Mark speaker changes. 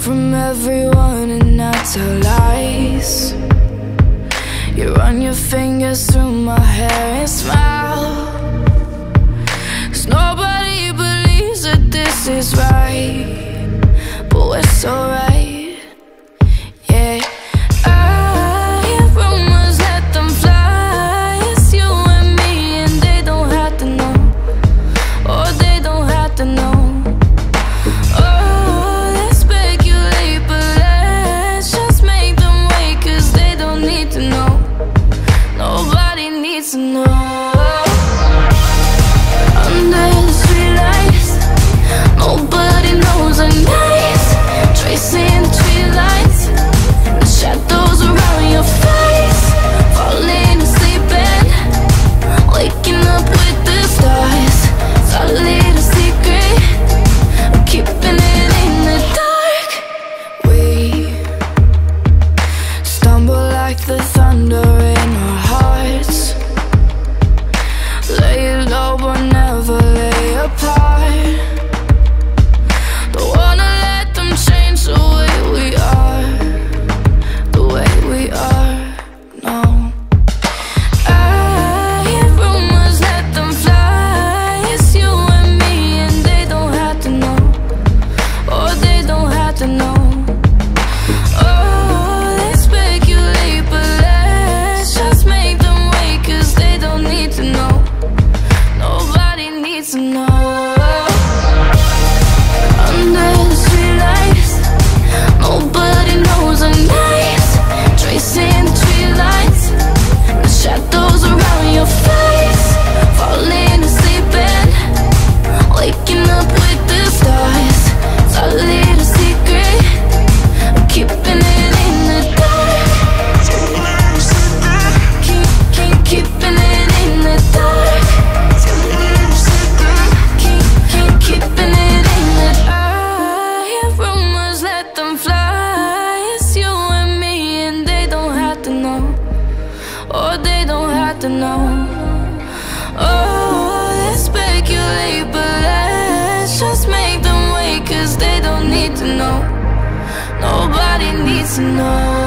Speaker 1: from everyone and not tell lies. You run your fingers through my hair and smile, 'cause nobody believes that this is right, but we're so right, yeah. I hear rumors, let them fly. It's you and me and they don't have to know, or they don't have to know. The thunder in our hearts, lay low but never lay apart. Don't wanna let them change the way we are, the way we are, no. I hear rumors, let them fly. It's you and me and they don't have to know, or they don't have to know. Or they don't have to know. Oh, they speculate, but let's just make them wait, 'cause they don't need to know. Nobody needs to know.